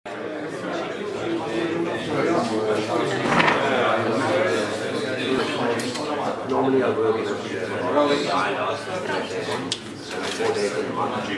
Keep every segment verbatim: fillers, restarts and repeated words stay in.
Normally I work in a four days a month.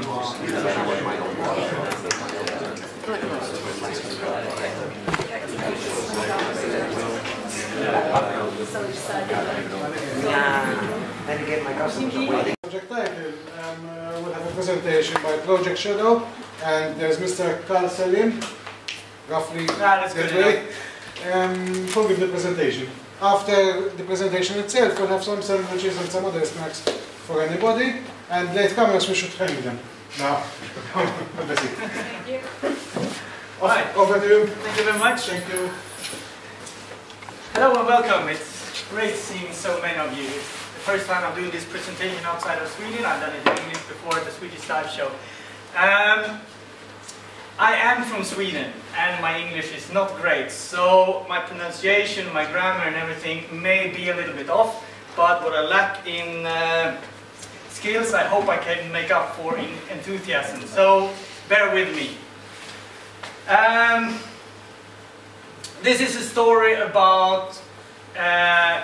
Yeah, and again my customers are waiting. Project title, um, uh, we'll have a presentation by Project Shadow, and there's Mister Carl Selim, roughly ah, that way, um, who'll give the presentation. After the presentation itself, we'll have some sandwiches and some other snacks for anybody, and latecomers, we should hang them. Now, thank you. All right. Over to you. Thank you very much. Thank you. Hello and welcome. It's great seeing so many of you. It's the first time I'm doing this presentation outside of Sweden. I've done it in English before at the Swedish Live Show. Um, I am from Sweden and my English is not great, so my pronunciation, my grammar and everything may be a little bit off, but what I lack in uh, skills I hope I can make up for in enthusiasm, so bear with me. Um, this is a story about uh,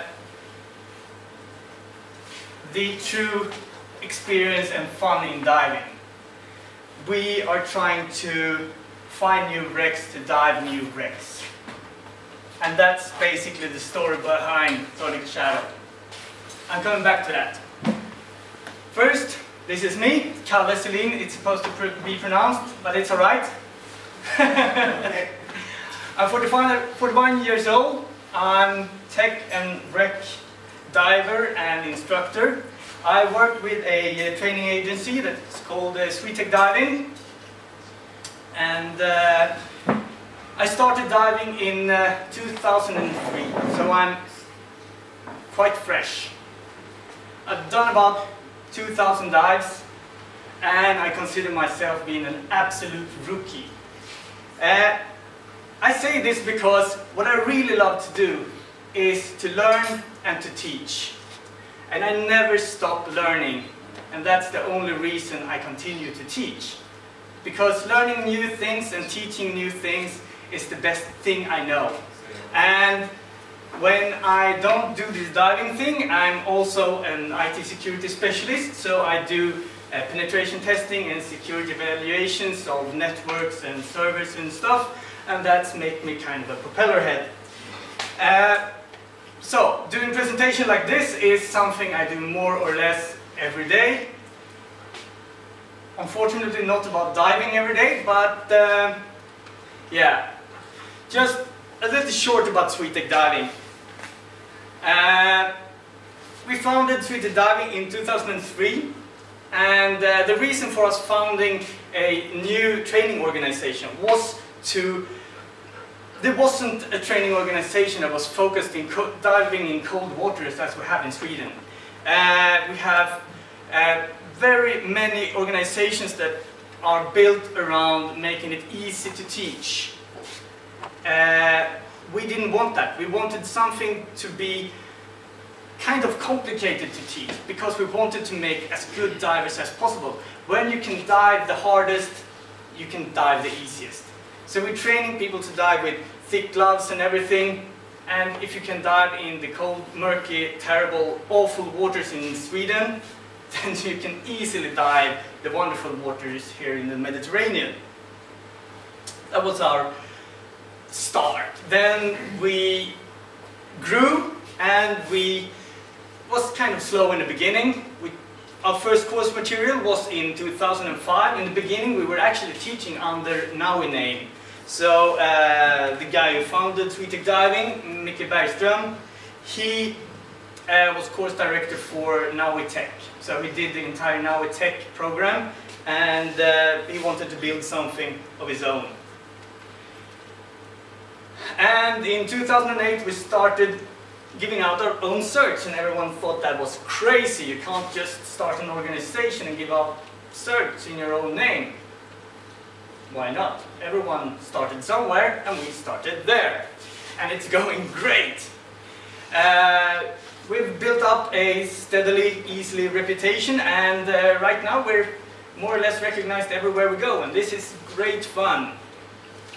the true experience and fun in diving. We are trying to find new wrecks to dive new wrecks. And that's basically the story behind Project Shadow. I'm coming back to that. First, this is me, Carl Selim. It's supposed to be pronounced, but it's alright. I'm forty-one years old. I'm tech and wreck diver and instructor. I work with a uh, training agency that's called uh, SweTech Diving, and uh, I started diving in uh, two thousand three, so I'm quite fresh. I've done about two thousand dives, and I consider myself being an absolute rookie. Uh, I say this because what I really love to do is to learn and to teach. And I never stop learning, and that's the only reason I continue to teach. Because learning new things and teaching new things is the best thing I know. And when I don't do this diving thing, I'm also an I T security specialist, so I do uh, penetration testing and security evaluations of networks and servers and stuff, and that's made me kind of a propeller head. Uh, So, doing a presentation like this is something I do more or less every day. Unfortunately not about diving every day, but uh, yeah. Just a little short about SweTech Diving. Uh, we founded SweTech Diving in two thousand three, and uh, the reason for us founding a new training organization was to There wasn't a training organization that was focused in diving in cold waters as we have in Sweden. Uh, we have uh, very many organizations that are built around making it easy to teach. Uh, we didn't want that. We wanted something to be kind of complicated to teach, because we wanted to make as good divers as possible. When you can dive the hardest, you can dive the easiest. So we're training people to dive with thick gloves and everything, and if you can dive in the cold, murky, terrible, awful waters in Sweden, then you can easily dive the wonderful waters here in the Mediterranean. That was our start. Then we grew, and we was kind of slow in the beginning. We, our first course material was in two thousand five. In the beginning we were actually teaching under Naui name. So uh, the guy who founded SweTech Diving, Micke Bergström, he uh, was course director for Naui Tech. So he did the entire Naui Tech program, and uh, he wanted to build something of his own. And in two thousand eight we started giving out our own certs, and everyone thought that was crazy. You can't just start an organization and give out certs in your own name. Why not? Everyone started somewhere, and we started there. And it's going great. Uh, we've built up a steadily, easily reputation, and uh, right now we're more or less recognized everywhere we go, and this is great fun.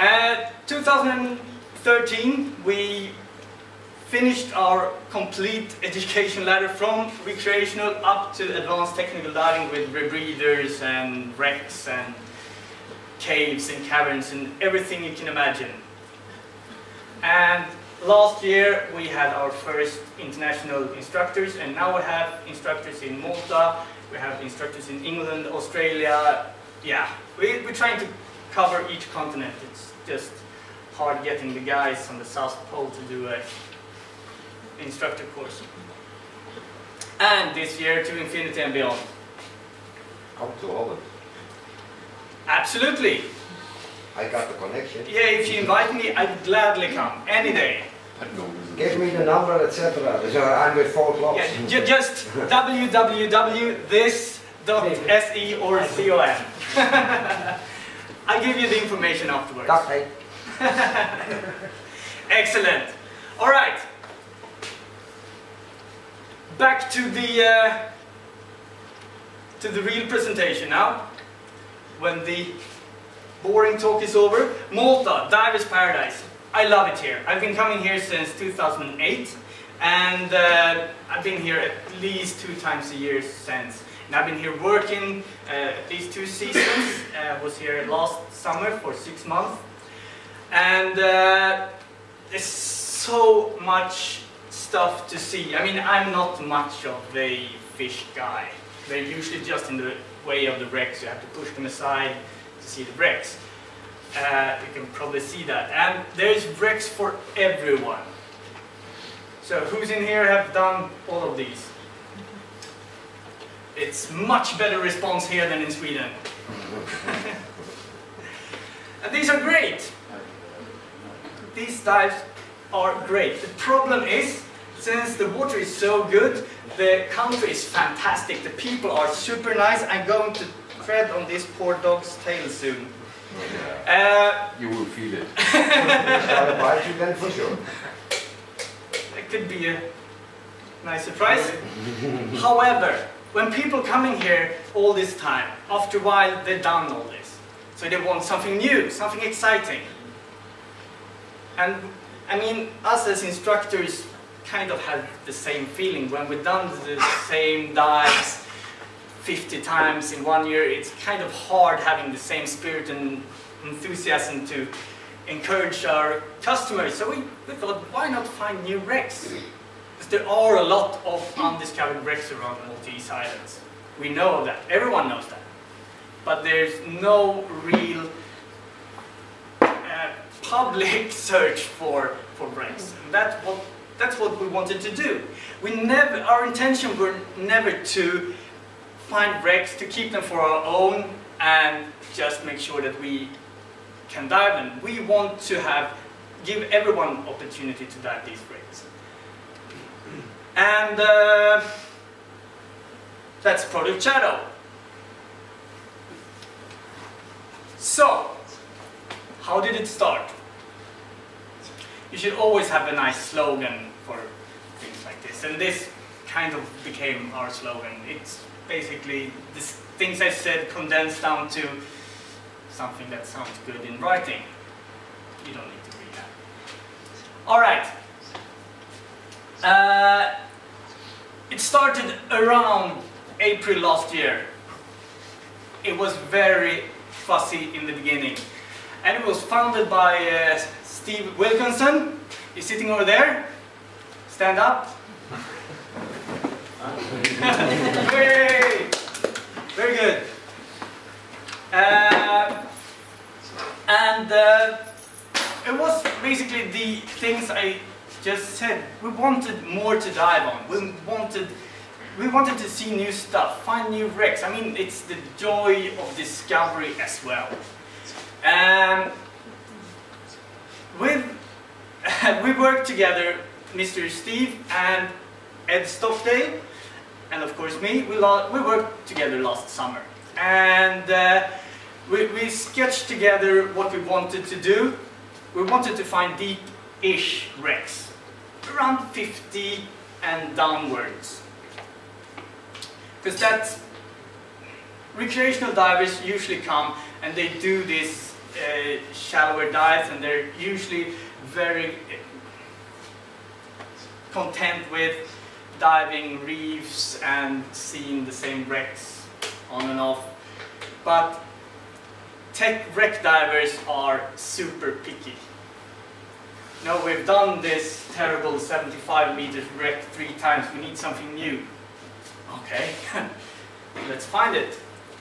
Uh, two thousand thirteen, we finished our complete education ladder from recreational up to advanced technical diving with rebreathers and wrecks and caves and caverns and everything you can imagine. And last year we had our first international instructors, and now we have instructors in Malta, we have instructors in England, Australia. Yeah, we, we're trying to cover each continent. It's just hard getting the guys on the South Pole to do a instructor course. And this year to infinity and beyond. Come to Holland. Absolutely. I got the connection. Yeah, if you invite me, I'd gladly come, any day. Give me the number, et cetera. So I'm with four clubs. Yeah, ju just w w w dot this dot s e or com. I'll give you the information afterwards. Okay. Excellent. All right. Back to the uh, to the real presentation now. When the boring talk is over, Malta, Divers Paradise. I love it here. I've been coming here since two thousand eight, and uh, I've been here at least two times a year since. And I've been here working uh, at least two seasons. I uh, was here last summer for six months, and uh, there's so much stuff to see. I mean, I'm not much of a fish guy. They're usually just in the way of the wrecks. You have to push them aside to see the wrecks. Uh, you can probably see that. And there's wrecks for everyone. So who's in here have done all of these? It's much better response here than in Sweden. And these are great. These dives are great. The problem is, since the water is so good, the country is fantastic. The people are super nice. I'm going to tread on this poor dog's tail soon. Uh, you will feel it. I'll bite you then for sure. It could be a nice surprise. However, when people coming here all this time, after a while they're done all this. So they want something new, something exciting. And I mean, us as instructors kind of have the same feeling. When we've done the same dives fifty times in one year, it's kind of hard having the same spirit and enthusiasm to encourage our customers. So we, we thought, why not find new wrecks? Because there are a lot of undiscovered wrecks around the Maltese Islands. We know that, everyone knows that. But there's no real uh, public search for, for wrecks. And that's what, that's what we wanted to do. We never, our intention were never to find wrecks, to keep them for our own and just make sure that we can dive them. We want to have, give everyone opportunity to dive these wrecks. And uh, that's Product Shadow. So, how did it start? You should always have a nice slogan for things like this, and this kind of became our slogan. It's basically the things I said condensed down to something that sounds good in writing. You don't need to read that. Alright. Uh, it started around April last year. It was very fussy in the beginning. And it was founded by uh, Steve Wilkinson. He's sitting over there. Stand up. Yay! Very good. Uh, and uh, it was basically the things I just said. We wanted more to dive on. We wanted, we wanted to see new stuff, find new wrecks. I mean, it's the joy of discovery as well. Um, with we worked together, Mister Steve and Ed Stockdale, and of course me. We, we worked together last summer, and uh, we, we sketched together what we wanted to do. We wanted to find deep-ish wrecks, around fifty and downwards, because that's recreational divers usually come and they do this uh, shallower dives, and they're usually very content with diving reefs and seeing the same wrecks on and off. But tech wreck divers are super picky. No, we've done this terrible seventy-five meter wreck three times, we need something new. Okay, let's find it.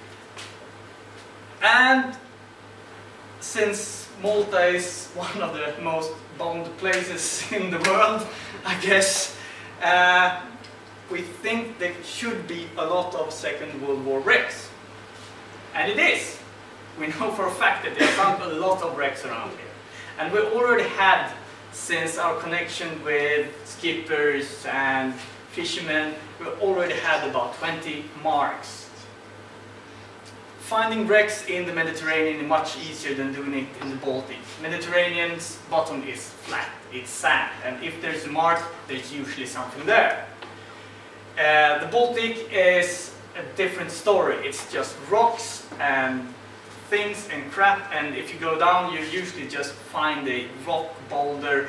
And since Malta is one of the most bombed places in the world, I guess, uh, we think there should be a lot of Second World War wrecks. And it is. We know for a fact that there are found a lot of wrecks around here. And we already had, since our connection with skippers and fishermen, we already had about twenty marks. Finding wrecks in the Mediterranean is much easier than doing it in the Baltic. Mediterranean's bottom is flat, it's sand, and if there's a mark, there's usually something there. Uh, the Baltic is a different story. It's just rocks and things and crap, and if you go down, you usually just find a rock boulder.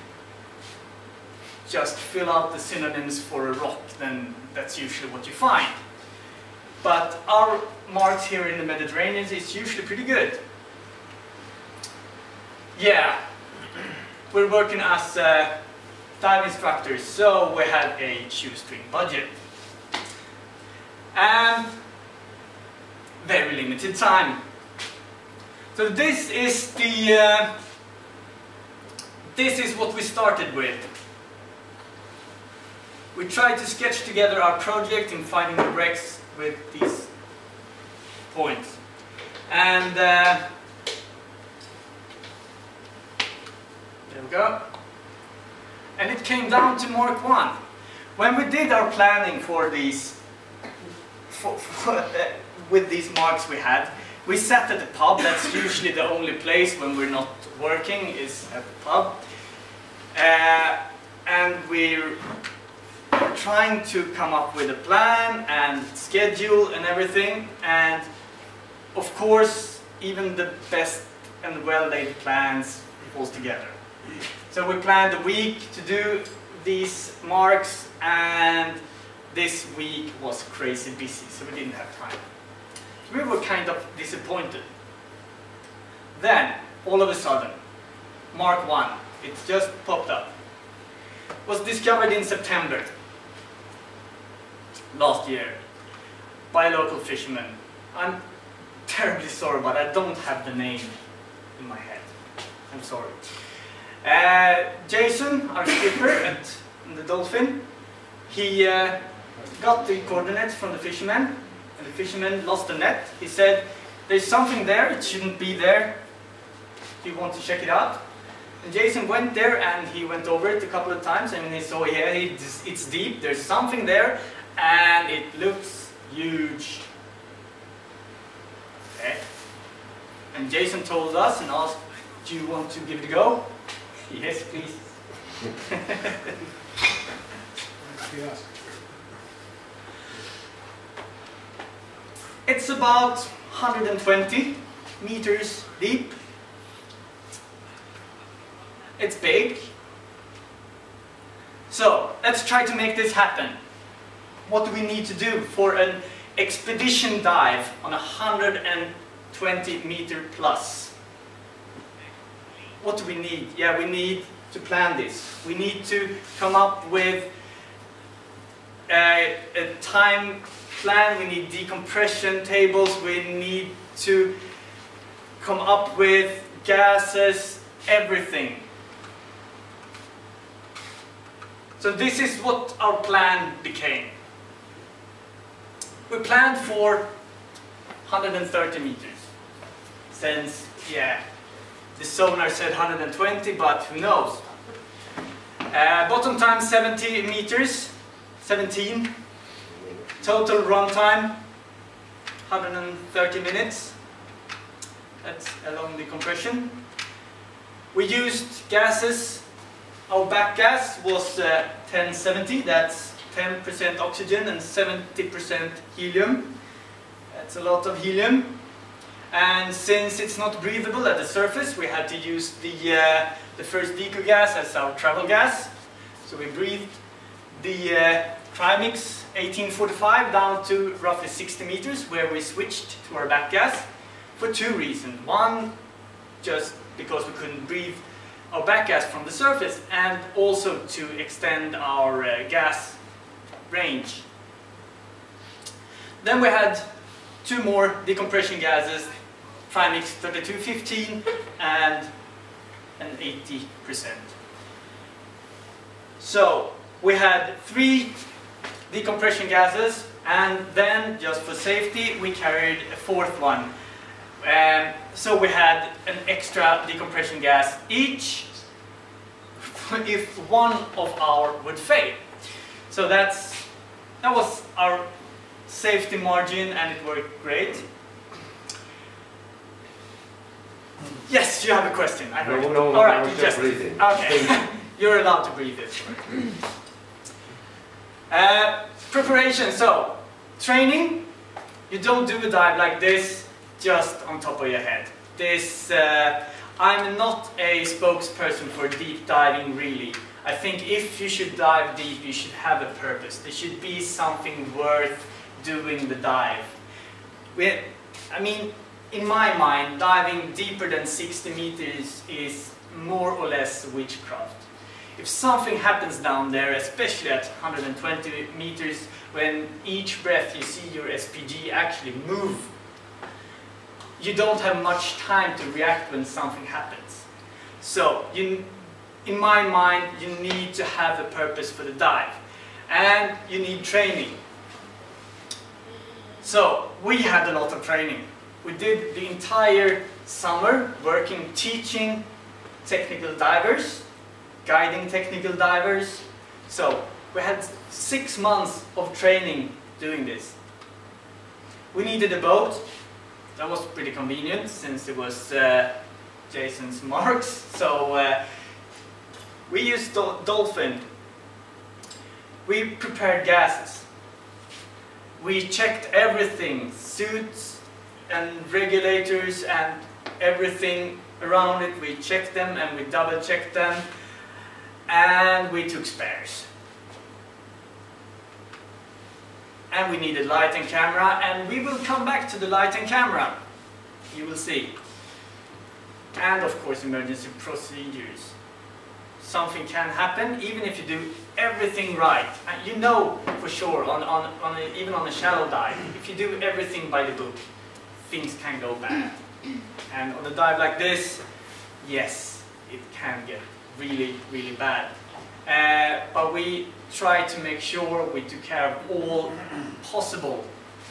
Just fill out the synonyms for a rock, then that's usually what you find. But our marks here in the Mediterranean is usually pretty good. Yeah, we're working as uh, dive instructors, so we had a shoestring budget. And very limited time. So this is the uh, this is what we started with. We tried to sketch together our project in finding the wrecks with these points. And uh, there we go. And it came down to Mark one. When we did our planning for these, for, for, uh, with these marks we had, we sat at the pub. That's usually the only place when we're not working, is at the pub. Uh, and we're trying to come up with a plan and schedule and everything, and of course even the best and well-laid plans falls together. So we planned a week to do these marks, and this week was crazy busy, so we didn't have time. So we were kind of disappointed. Then all of a sudden, Mark one, it just popped up. Was discovered in September last year by a local fisherman. I'm terribly sorry, but I don't have the name in my head. I'm sorry. Uh, Jason, our skipper at the Dolphin, he uh, got the coordinates from the fisherman, and the fisherman lost the net. He said, there's something there, it shouldn't be there. Do you want to check it out? And Jason went there, and he went over it a couple of times, and he saw, yeah, it's, it's deep, there's something there, and it looks huge. Okay. And Jason told us and asked, do you want to give it a go? Yes, please. Yes. It's about one hundred twenty meters deep. It's big. So, let's try to make this happen. What do we need to do for an expedition dive on one hundred twenty meter plus? What do we need? Yeah, we need to plan this. We need to come up with a, a time plan. We need decompression tables. We need to come up with gases, everything. So this is what our plan became. We planned for one hundred thirty meters. Since, yeah, the sonar said one hundred twenty, but who knows? Uh, bottom time seventy meters, seventeen. Total run time one hundred thirty minutes. That's along the compression. We used gases. Our back gas was uh, ten seventy. That's ten percent oxygen and seventy percent helium. That's a lot of helium. And since it's not breathable at the surface, we had to use the, uh, the first deco gas as our travel gas. So we breathed the uh, Trimix eighteen forty-five down to roughly sixty meters, where we switched to our back gas for two reasons. One, just because we couldn't breathe our back gas from the surface, and also to extend our uh, gas range. Then we had two more decompression gases, Trimix thirty-two fifteen and an eighty percent. So we had three decompression gases, and then just for safety we carried a fourth one. Um, so we had an extra decompression gas each if one of our would fail. So that's that was our safety margin, and it worked great. Yes, you have a question. I heard No, it. no, no, All I right, was you just just breathing. okay. You're allowed to breathe it. Uh, preparation. So training. You don't do a dive like this just on top of your head. This. Uh, I'm not a spokesperson for deep diving, really. I think if you should dive deep, you should have a purpose. There should be something worth doing the dive. We, I mean, in my mind, diving deeper than sixty meters is more or less witchcraft. If something happens down there, especially at one hundred twenty meters, when each breath you see your S P G actually move, you don't have much time to react when something happens. So, you, in my mind, you need to have a purpose for the dive. And you need training. So, we had a lot of training. We did the entire summer working, teaching technical divers, guiding technical divers. So, we had six months of training doing this. We needed a boat. That was pretty convenient since it was uh, Jason's marks. So uh, we used Dol Dolphin. We prepared gases. We checked everything, suits and regulators and everything around it. We checked them and we double checked them, and we took spares. And we needed light and camera, and we will come back to the light and camera. You will see. And of course emergency procedures. Something can happen even if you do everything right. And you know for sure, on, on, on a, even on a shallow dive, if you do everything by the book, things can go bad. And on a dive like this, yes, it can get really, really bad. Uh, but we try to make sure we took care of all possible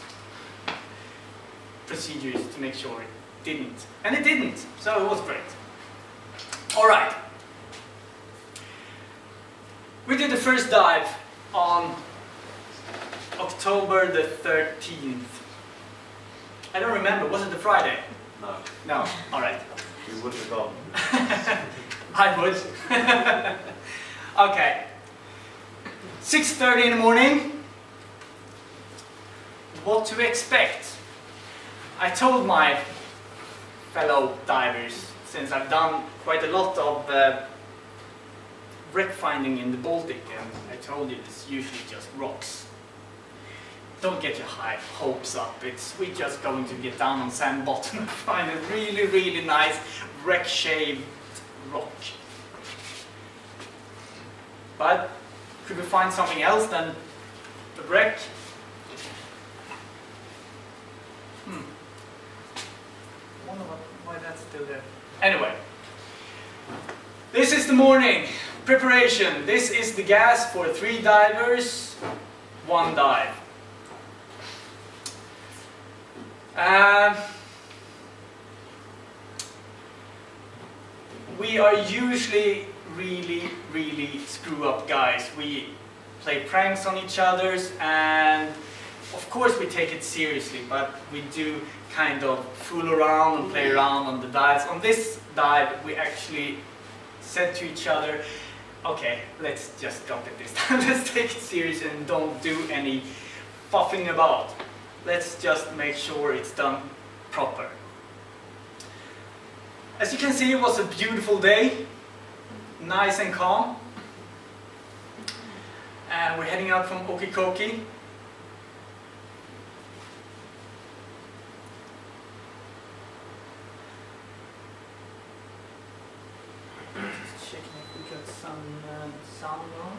procedures to make sure it didn't. And it didn't, so it was great. Alright. We did the first dive on October the thirteenth. I don't remember, was it the Friday? No. No, alright. You would have gone. I would. Okay. six thirty in the morning. What to expect? I told my fellow divers, since I've done quite a lot of uh, wreck finding in the Baltic, and I told you it's usually just rocks. Don't get your high hopes up. It's we're just going to get down on sand bottom and find a really, really nice wreck-shaped rock. But could we find something else than the wreck? Hmm. I wonder why that's still there. Anyway, this is the morning preparation. This is the gas for three divers, one dive. Um, we are usually really, really screw up guys. We play pranks on each other, and of course we take it seriously, but we do kind of fool around and play around on the dives. On this dive we actually said to each other, okay, let's just drop it this time. Let's take it serious and don't do any puffing about. Let's just make sure it's done proper. As you can see, it was a beautiful day, nice and calm. And we're heading out from Okikoki. Just checking if we got some uh, sound on.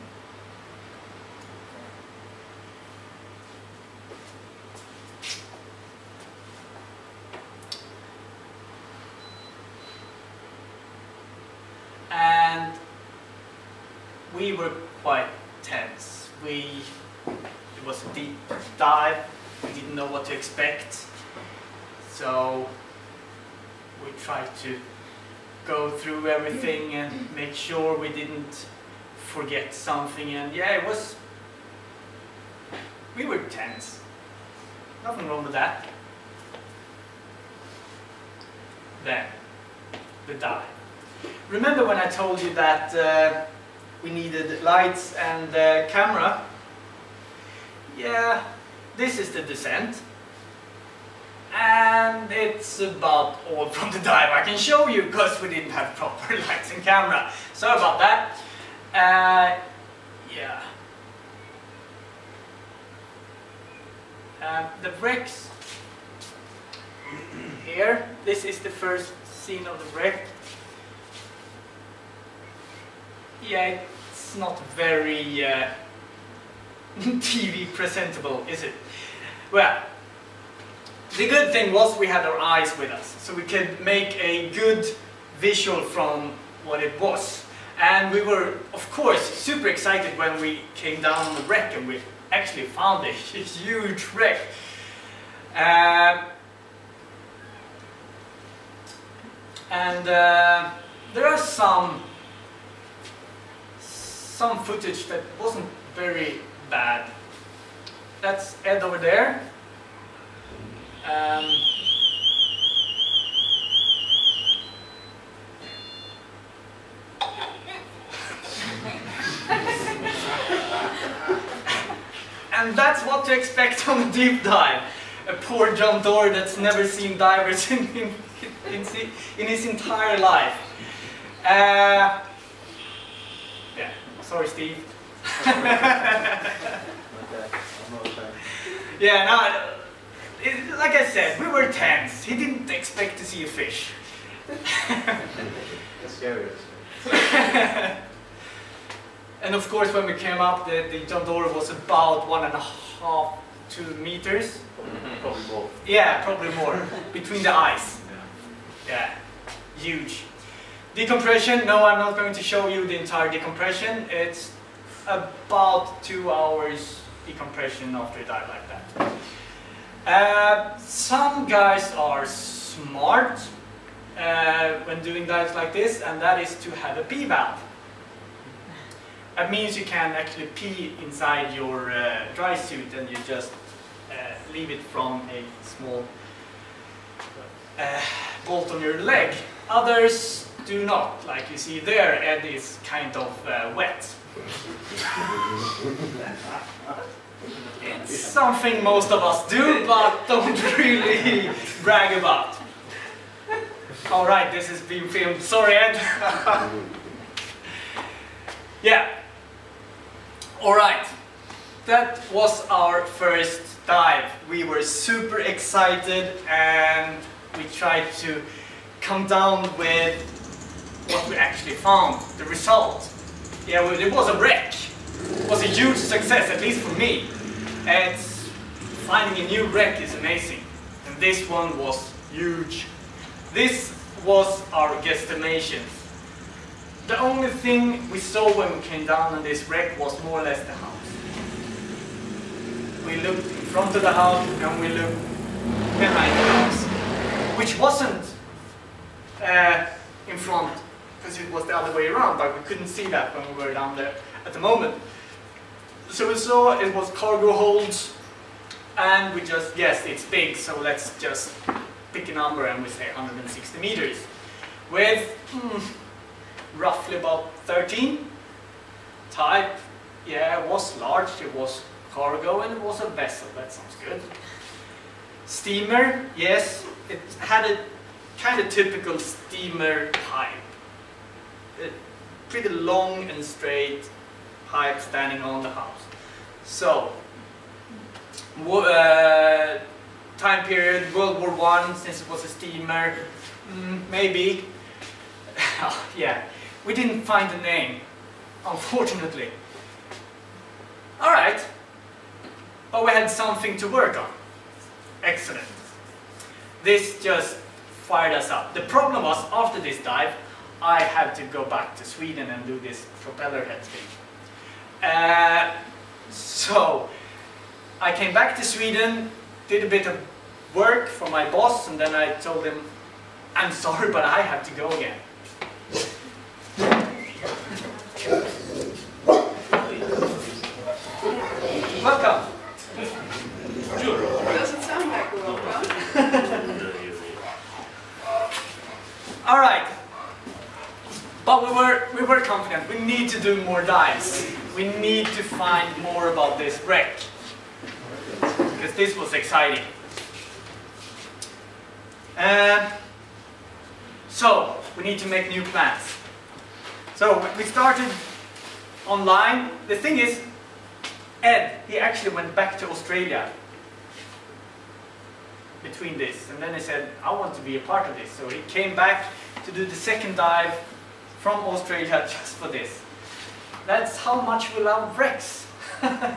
And we were quite tense. We, it was a deep dive, we didn't know what to expect. So we tried to go through everything and make sure we didn't forget something. And yeah, it was, we were tense. Nothing wrong with that. Then, the dive. Remember when I told you that uh, we needed lights and uh, camera? Yeah, this is the descent. And it's about all from the dive I can show you because we didn't have proper lights and camera. Sorry about that. Uh, yeah. Uh, the wrecks here. This is the first scene of the wreck. Yeah, it's not very uh, T V presentable, is it? Well, the good thing was we had our eyes with us, so we could make a good visual from what it was. And we were, of course, super excited when we came down on the wreck and we actually found a huge wreck. Uh, and uh, there are some some footage that wasn't very bad. That's Ed over there. Um, and that's what to expect on a deep dive. A poor John Doerr that's never seen divers in, in, in, in his entire life. Uh, yeah, sorry Steve. Yeah, no, it, like I said, we were tense. He didn't expect to see a fish. That's scary. And of course, when we came up, the, the John Doerr was about one and a half, two meters. Mm-hmm. Probably more. Yeah, probably more. Between the eyes. Yeah. Yeah, huge. Decompression, no, I'm not going to show you the entire decompression. It's about two hours decompression after a dive like that. Uh, some guys are smart uh, when doing dives like this, and that is to have a pee valve. That means you can actually pee inside your uh, dry suit and you just uh, leave it from a small uh, bolt on your leg. Others do not. Like you see there, Ed is kind of uh, wet. It's something most of us do, but don't really brag about. Alright, this is being filmed. Sorry, Ed. Yeah. Alright. That was our first dive. We were super excited and we tried to come down with what we actually found, the result. Yeah, well, it was a wreck. It was a huge success, at least for me. And finding a new wreck is amazing. And this one was huge. This was our guesstimation. The only thing we saw when we came down on this wreck was more or less the house. We looked in front of the house and we looked behind the house, which wasn't uh, in front, because it was the other way around, but we couldn't see that when we were down there at the moment. So we saw it was cargo holds, and we just guessed it's big, so let's just pick a number and we say one hundred sixty meters. With hmm, roughly about thirteen. Type, yeah, it was large, it was cargo, and it was a vessel, that sounds good. Steamer, yes, it had a kind of typical steamer pipe. A pretty long and straight pipe standing on the house. So, uh, time period, World War One, since it was a steamer, mm, maybe. Oh, yeah, we didn't find the name, unfortunately. Alright, but we had something to work on. Excellent. This just fired us up. The problem was, after this dive, I had to go back to Sweden and do this propeller head thing. Uh, so, I came back to Sweden, did a bit of work for my boss, and then I told him, I'm sorry, but I have to go again. Welcome. Doesn't sound like a welcome. All right. But we were we were confident. We need to do more dives. We need to find more about this wreck, because this was exciting. And so we need to make new plans. So we started online. The thing is, Ed, he actually went back to Australia between this, and then he said, I want to be a part of this. So he came back to do the second dive from Australia just for this. That's how much we love wrecks. A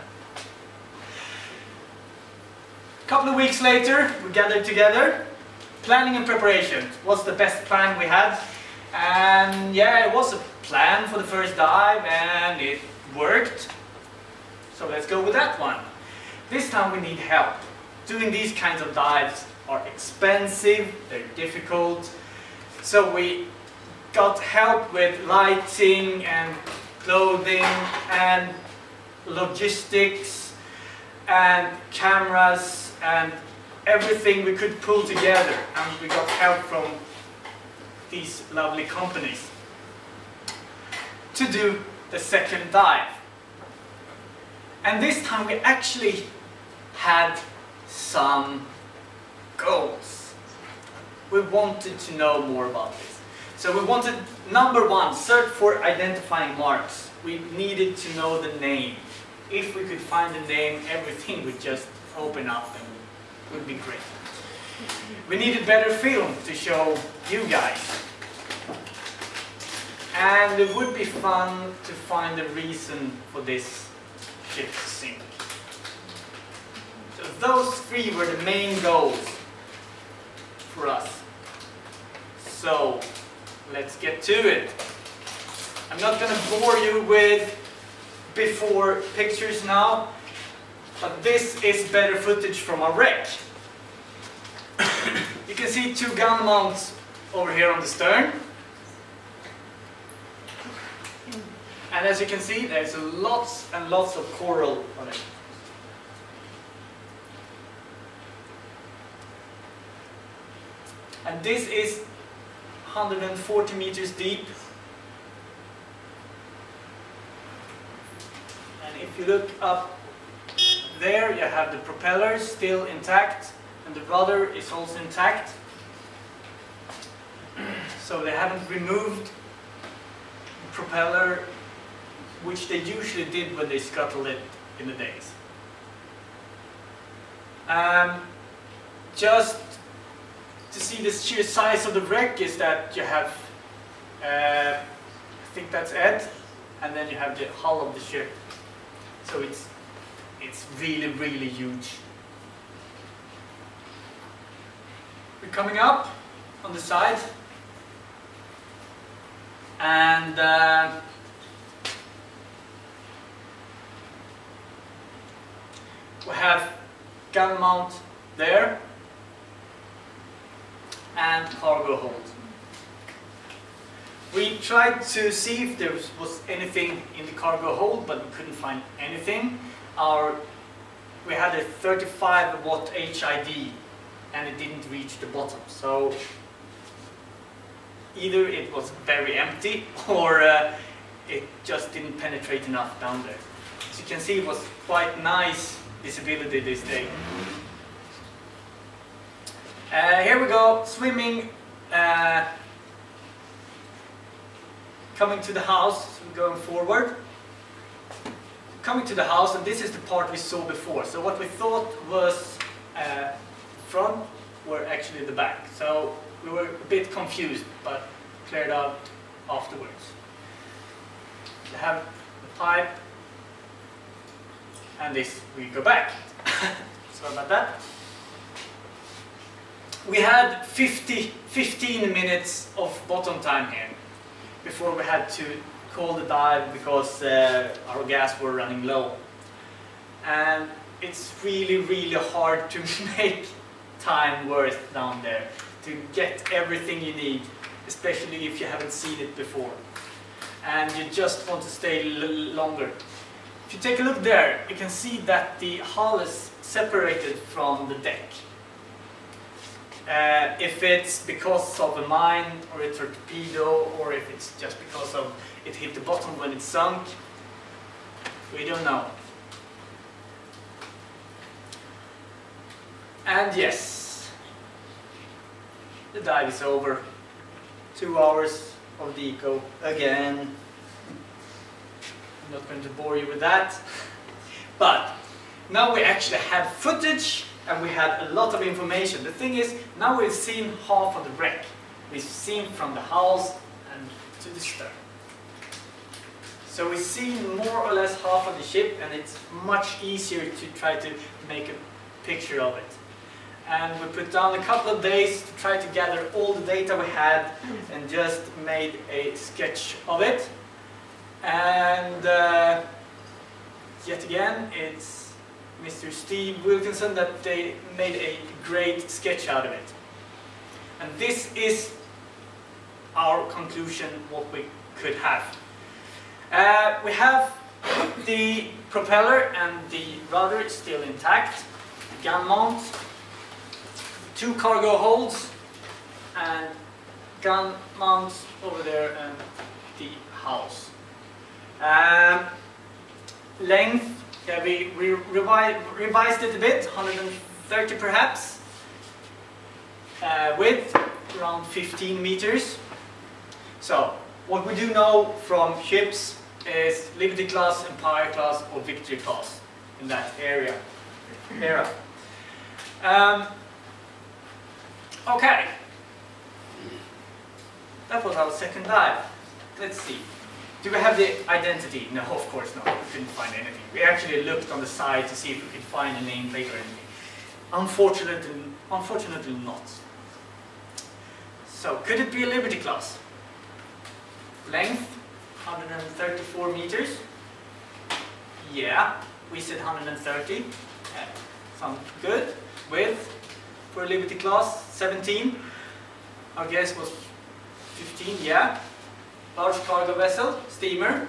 couple of weeks later, we gathered together. Planning and preparation was the best plan we had. And yeah, it was a plan for the first dive, and it worked. So let's go with that one. This time we need help. Doing these kinds of dives are expensive, they're difficult. So we got help with lighting and clothing and logistics and cameras and everything we could pull together. And we got help from these lovely companies to do the second dive. And this time we actually had some goals. We wanted to know more about this. So we wanted, number one, search for identifying marks. We needed to know the name. If we could find the name, everything would just open up and would be great. We needed better film to show you guys. And it would be fun to find a reason for this ship to sink. So those three were the main goals for us. So let's get to it. I'm not going to bore you with before pictures now, but this is better footage from our wreck. You can see two gun mounts over here on the stern. And as you can see, there's lots and lots of coral on it. And this is one hundred forty meters deep. And if you look up there, you have the propellers still intact, and the rudder is also intact. So they haven't removed the propeller, which they usually did when they scuttled it in the days. Um, just to see the sheer size of the wreck is that you have, uh, I think that's Ed, and then you have the hull of the ship. So it's, it's really, really huge. We're coming up on the side, and uh, we have gun mount there and cargo hold. We tried to see if there was anything in the cargo hold, but we couldn't find anything. Our, we had a thirty-five watt H I D and it didn't reach the bottom. So either it was very empty or uh, it just didn't penetrate enough down there. As you can see, it was quite nice visibility this day. Uh, here we go, swimming, uh, coming to the house, so we're going forward. Coming to the house, and this is the part we saw before. So what we thought was uh, front were actually the back. So we were a bit confused, but cleared out afterwards. We have the pipe, and this we go back. Sorry about that. We had fifty, fifteen minutes of bottom time here before we had to call the dive because uh, our gas were running low. And it's really, really hard to make time worth down there, to get everything you need, especially if you haven't seen it before. And you just want to stay l longer. If you take a look there, you can see that the hull is separated from the deck. Uh, if it's because of a mine or a torpedo, or if it's just because of it hit the bottom when it sunk, we don't know. And yes, the dive is over. Two hours of deco again. I'm not going to bore you with that. But now we actually have footage and we had a lot of information. The thing is, now we've seen half of the wreck. We've seen from the hulls and to the stern. So we've seen more or less half of the ship, and it's much easier to try to make a picture of it. And we put down a couple of days to try to gather all the data we had and just made a sketch of it. And uh, yet again, it's Mister Steve Wilkinson that they made a great sketch out of it. And this is our conclusion, what we could have. Uh, we have the propeller and the rudder still intact, the gun mount, two cargo holds, and gun mounts over there, and the house. Um, length, yeah, we, we revi revised it a bit, one hundred thirty perhaps. Uh, width, around fifteen meters. So, what we do know from ships is Liberty class, Empire class, or Victory class in that area. Era. Um, okay. That was our second dive. Let's see. Do we have the identity? No, of course not. We couldn't find anything. We actually looked on the side to see if we could find a nameplate or anything. Unfortunately, unfortunately not. So, could it be a Liberty class? Length, one hundred thirty-four meters. Yeah, we said one hundred thirty. Yeah, sounds good. Width for a Liberty class, seventeen. Our guess was fifteen, yeah. Large cargo vessel, steamer.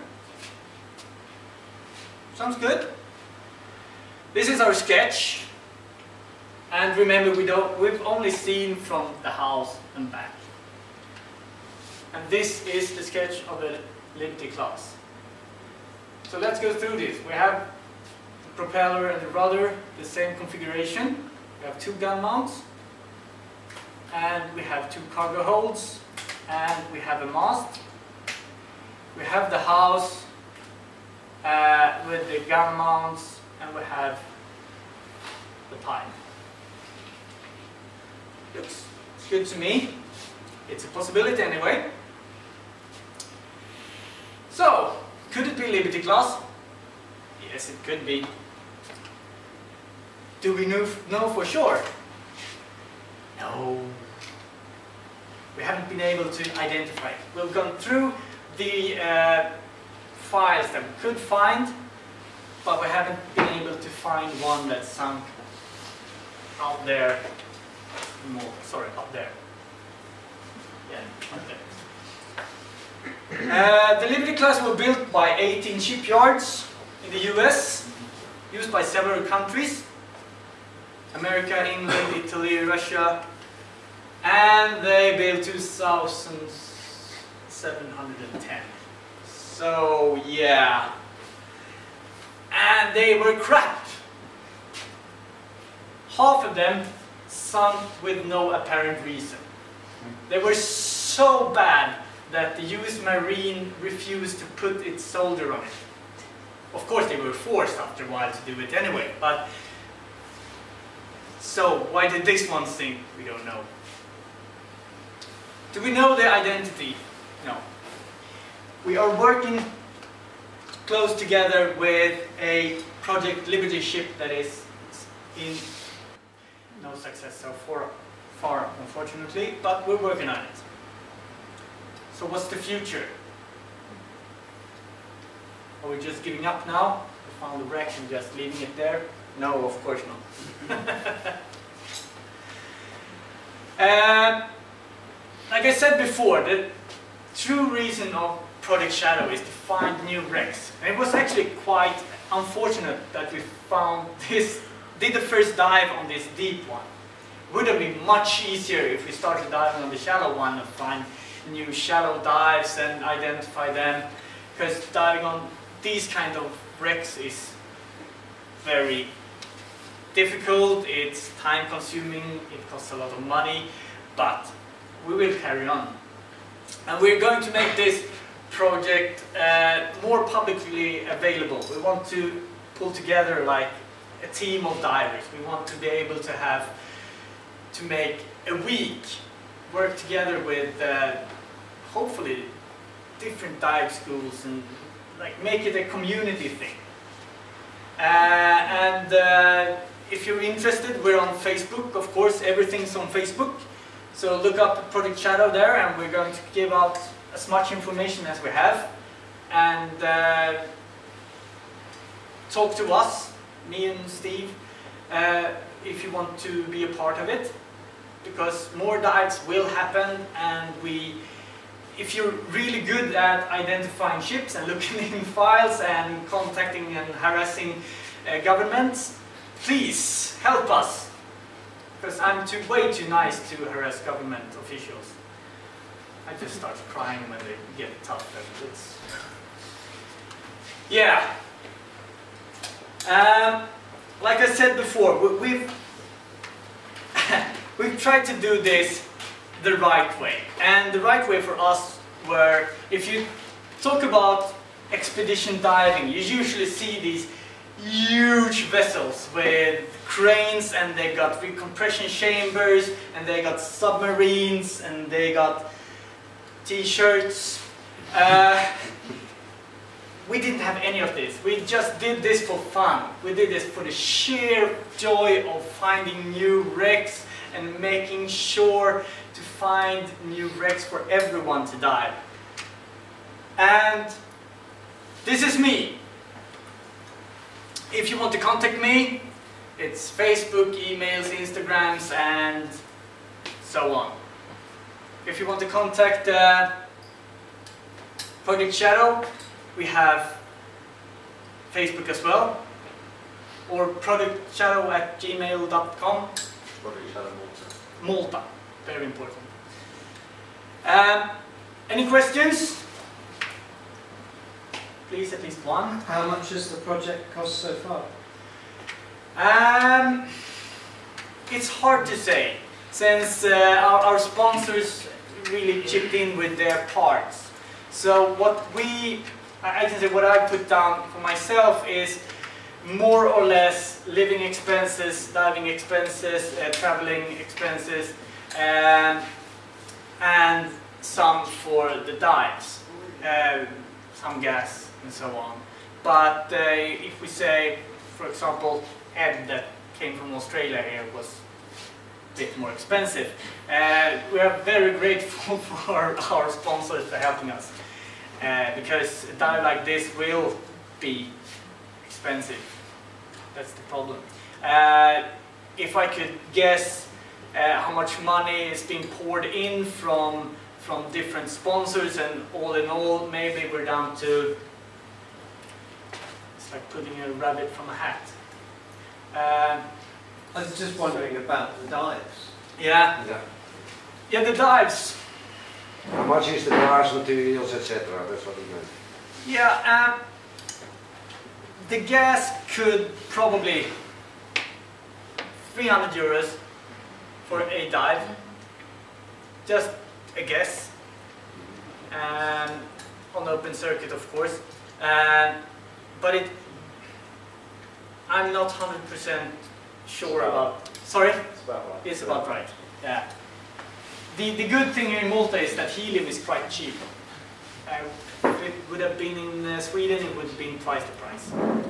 Sounds good. This is our sketch. And remember, we don't, we've only seen from the house and back. And this is the sketch of a Liberty class. So let's go through this. We have the propeller and the rudder, the same configuration. We have two gun mounts, and we have two cargo holds, and we have a mast. We have the house uh, with the gun mounts, and we have the pipe. Looks good to me. It's a possibility anyway. So, could it be Liberty class? Yes, it could be. Do we know, know for sure? No. We haven't been able to identify it. We've gone through the uh, files that we could find, but we haven't been able to find one that sunk out there. More, sorry, up there. Yeah, up there. Uh, the Liberty class were built by eighteen shipyards in the U S, used by several countries: America, England, Italy, Russia, and they built two thousand seven hundred ten. So yeah, and they were crap. Half of them sunk with no apparent reason. They were so bad that the U S Marine refused to put its soldier on it. Of course they were forced after a while to do it anyway, but so why did this one sink? We don't know. Do we know the identity? No. We are working close together with a Project Liberty ship that is in no success so far, far unfortunately, but we're working on it. So what's the future? Are we just giving up now? We found the wreck and just leaving it there? No, of course not. uh, like I said before, the true reason of Project Shadow is to find new wrecks. And it was actually quite unfortunate that we found this, did the first dive on this deep one. It would have been much easier if we started diving on the shallow one and find new shallow dives and identify them, because diving on these kind of wrecks is very difficult, it's time consuming, it costs a lot of money, but we will carry on. And we're going to make this project uh, more publicly available. We want to pull together like a team of divers. We want to be able to have, to make a week, work together with uh, hopefully different dive schools and like make it a community thing. Uh, and uh, if you're interested, we're on Facebook, of course, everything's on Facebook. So look up Project Shadow there, and we're going to give out as much information as we have. And uh, talk to us, me and Steve, uh, if you want to be a part of it. Because more dives will happen, and we, if you're really good at identifying ships and looking in files and contacting and harassing uh, governments, please help us. Because I'm too, way too nice to harass government officials. I just start crying when they get tough. It's, yeah. Um, like I said before, we, we've we've tried to do this the right way. And the right way for us were, if you talk about expedition diving, you usually see these huge vessels with cranes, and they got recompression chambers, and they got submarines, and they got t-shirts. Uh, we didn't have any of this. We just did this for fun. We did this for the sheer joy of finding new wrecks and making sure to find new wrecks for everyone to dive. And this is me. If you want to contact me, it's Facebook, emails, Instagrams, and so on. If you want to contact uh, Project Shadow, we have Facebook as well, or project shadow at gmail dot com. Project Shadow Malta. Malta, very important. Um, any questions? Please, at least one. How much has the project cost so far? Um, it's hard to say, since uh, our, our sponsors really chipped in with their parts. So what we, I can say what I put down for myself is more or less living expenses, diving expenses, uh, traveling expenses, um, and some for the dives, uh, some gas and so on. But uh, if we say, for example, Ed that came from Australia here was a bit more expensive. Uh, we are very grateful for our sponsors for helping us, uh, because a dive like this will be expensive. That's the problem. Uh, if I could guess uh, how much money is being poured in from from different sponsors, and all in all, maybe we're down to, it's like putting a rabbit from a hat. Uh, I was just wondering about the dives. yeah, Yeah. yeah, the dives. How much is the gas, materials, et cetera? That's what he meant. Yeah, um, the gas could probably three hundred euros. for a dive. Just a guess. And on open circuit, of course. And but it, I'm not one hundred percent sure about. Sorry. It's about right. It's about right. Yeah. The the good thing in Malta is that helium is quite cheap. Uh, if it would have been in uh, Sweden, it would have been twice the price.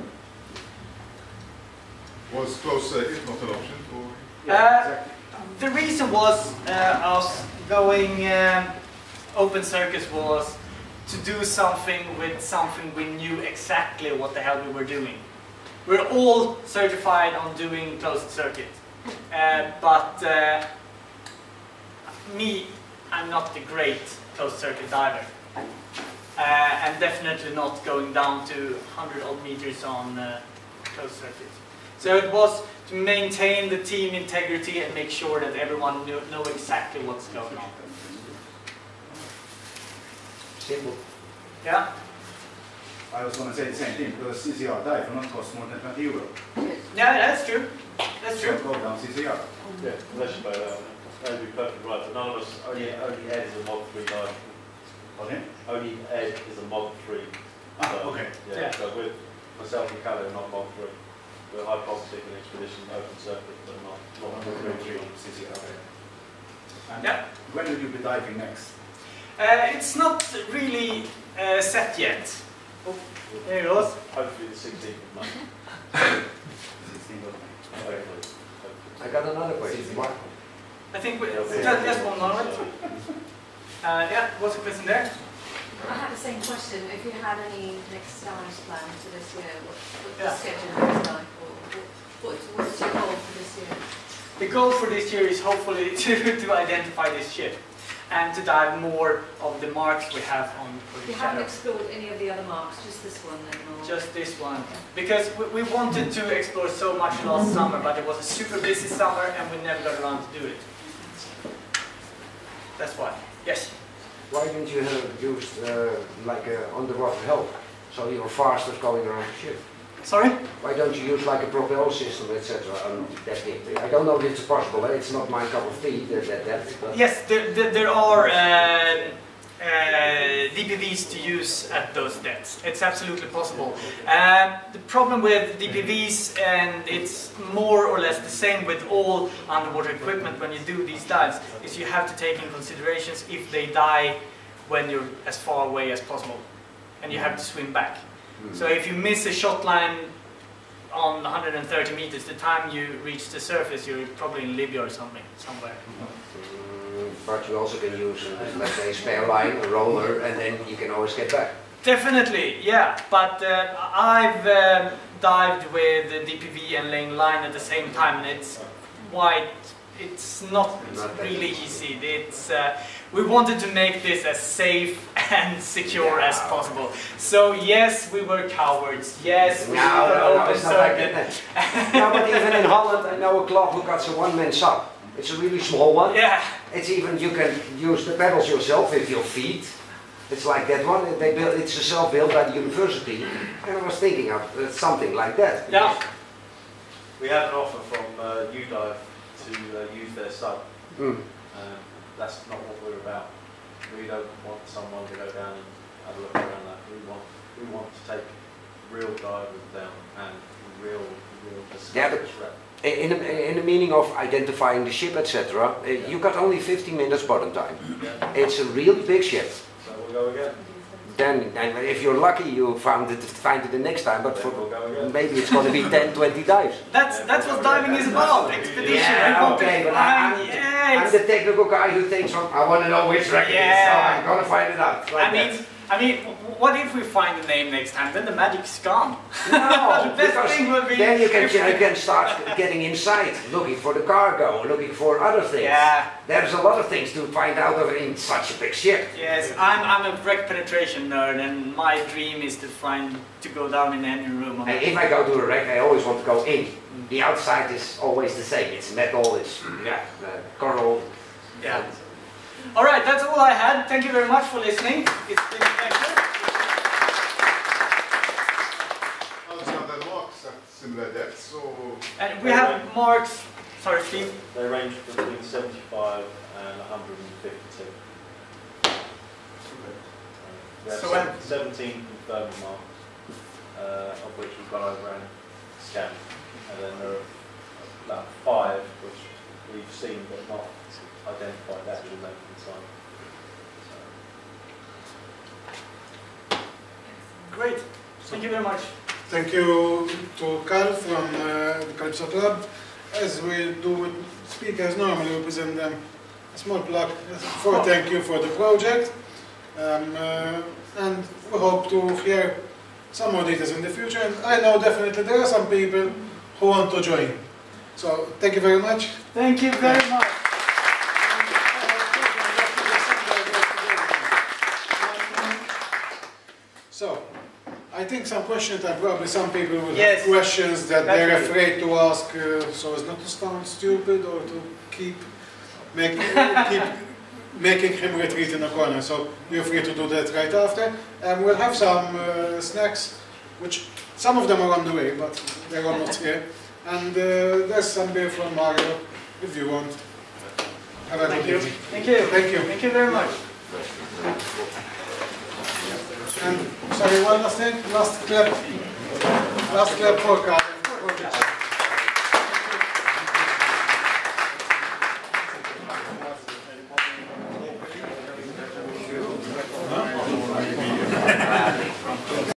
Was closed circuit not an option for? Uh, the reason was uh, us going um, open circuit was to do something with something we knew exactly what the hell we were doing. We're all certified on doing closed circuit, uh, but uh, me, I'm not the great closed circuit diver, uh, and definitely not going down to one hundred odd meters on uh, closed circuit. So it was to maintain the team integrity and make sure that everyone knew, know exactly what's going on. Simple. Yeah? I was going to say the same thing, because C C R dive will not cost more than twenty euro. Yeah, that's true. That's true. So go down C C R. Yeah, unless you bail out. That'd be perfectly right, but none of us, only, only Ed is a mod three dive. Okay? Only Ed is a mod three. Ah, So, okay. Yeah, Yeah. so with myself and Calais, not mod three. We're hypoxic and expedition open circuit, but not, not mod three. C C R. And Yeah. when will you be diving next? Uh, it's not really uh, set yet. Oh, there it goes. Hopefully the sixteenth of May. sixteenth of May. Hopefully. Hopefully. I got another question. Mark. I think we, Yeah, just, yeah. just one moment. Uh, yeah, what's the question there? I had the same question. If you had any next challenge plan for this year, what, what Yeah. the schedule looks like, or what, what's your goal for this year? The goal for this year is hopefully to, to identify this ship and to dive more of the marks we have on for the You haven't shadow. explored any of the other marks, just this one then? Or? Just this one. Because we, we wanted to explore so much last summer, but it was a super busy summer and we never got around to do it. That's why. Yes? Why didn't you have used uh, like a underwater help? So you're faster going around the ship. Sorry? Why don't you use like a propel system, et cetera? Um, that thing. I don't know if it's possible. Eh? It's not my cup of tea. That that that. But Yes, there, there, there are uh, uh, D P Vs to use at those depths. It's absolutely possible. Uh, the problem with D P Vs, and it's more or less the same with all underwater equipment when you do these dives, is you have to take in considerations if they die when you're as far away as possible, and you have to swim back. So if you miss a shot line on one hundred thirty meters, the time you reach the surface, you're probably in Libya or something, somewhere. Mm, but you also can use, uh, let's say, a spare line, a roller, and then you can always get back. Definitely, yeah. But uh, I've um, dived with the D P V and laying line at the same time, and it's quite, it's not Not that really easy. easy. It's uh, we wanted to make this as safe and secure Yeah. as possible. So yes, we were cowards. Yes, we No, were no, no, open it's not like circuit. that. No, but even in Holland, I know a club who got a one-man sub. It's a really small one. Yeah. It's even, you can use the pedals yourself with your feet. It's like that one. They built, it's a self-built by the university. And I was thinking of uh, something like that. Yeah. We have an offer from uh, U Dive to uh, use their sub. Mm. Um, that's not what we're about. We don't want someone to go down and have a look around that. We want we want to take real divers down and real real Yeah, but- In the, in the meaning of identifying the ship, et cetera, uh, you got only fifteen minutes bottom time. Yeah. It's a really big ship. So we'll go again. Then, and if you're lucky, you found it, find it the next time. But Then for we'll go again. maybe it's going to be ten, twenty dives. That's that's what diving is about. Expedition. Yeah, I want to okay, but find- I'm, yeah, I'm it's- the technical guy who thinks, oh, I want to know which record it is, so Yeah. I'm going to find it out. Like I mean, that. I mean, w- what if we find the name next time? Then the magic's gone. No, The best because thing would be then you can, if you we- can start getting inside, looking for the cargo, looking for other things. Yeah. There's a lot of things to find out of in such a big ship. Yes, I'm I'm a wreck penetration nerd, and my dream is to find to go down in the engine room. And if I go to a wreck, I always want to go in. The outside is always the same. It's metal, it's yeah, uh, coral. Yeah. All right, that's all I had. Thank you very much for listening. It's been a pleasure. Are there other marks at similar depths or? And we have marks Sorry, Steve. They range between seventy-five and one hundred fifty-two. We have So se- when- seventeen confirmed marks, uh, of which we've gone over and scanned, and then there are about five which we've seen but not identified the actual length and size. So, Great. Thank you very much. Thank you to Carl from uh, the Calypso Club. As we do with speakers normally, we present them a small plug for a thank you for the project. Um, uh, and we hope to hear some more details in the future. And I know definitely there are some people who want to join. So thank you very much. Thank you very much. So, I think some questions that probably some people will Yes. have questions that they're Definitely. afraid to ask, uh, so as not to sound stupid or to keep, make, keep making him retreat in a corner. So you're free to do that right after. And we'll have some uh, snacks, which some of them are on the way, but they're almost here. And uh, there's some beer from Mario, if you want. Have a Thank good you. evening. Thank you. Thank you. Thank you very much. And sorry, one last thing, last clap, last clap for Carl.